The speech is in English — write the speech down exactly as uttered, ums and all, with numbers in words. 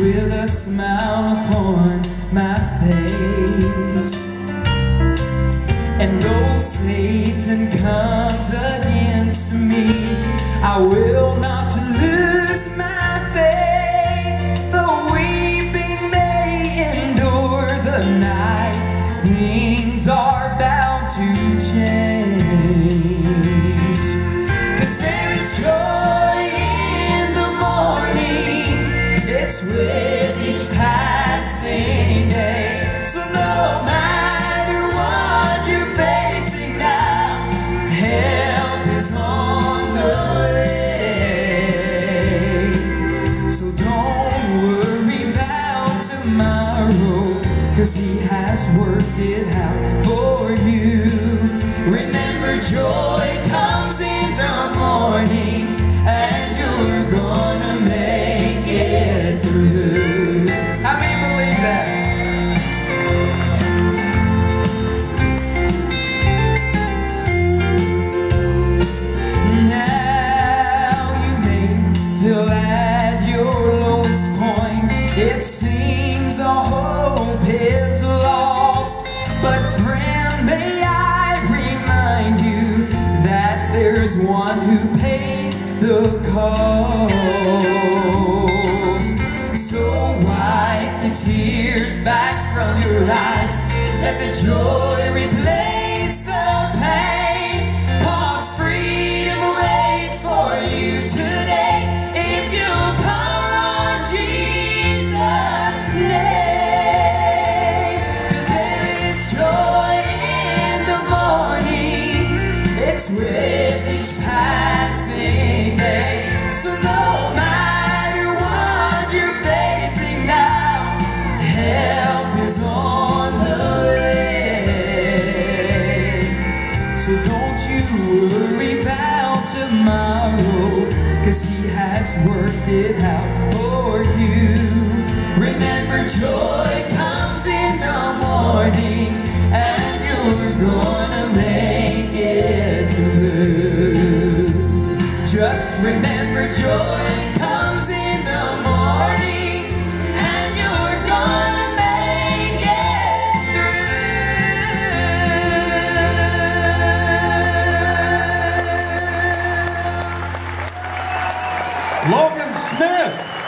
with a smile upon my face. And though Satan comes against me, I will not lose my faith. Though weeping may endure the night, things are bound to change. 'Cause there is joy in the morning, it's with each passing day. So no matter what you're facing now, help is on the way. So don't worry about tomorrow, 'cause he has worked it out for you. Remember, joy comes in the morning, and you're gonna make it through. How many believe that? Now you may feel at your lowest point. It seems all hope is lost, but friend, may I remind you that there's one who paid the cost. So wipe the tears back from your eyes, let the joy replace the pain. 'Cause freedom waits for you today if you call on Jesus' name. 'Cause there is joy in the morning, it's with each passing day. So no matter what you're facing now, help is on the way. So don't you worry about tomorrow, 'cause he has worked it out for you. Remember, joy comes in the morning, and you're gonna make it through. Just remember, joy comes in the morning, and you're gonna make it through. Logan Smith.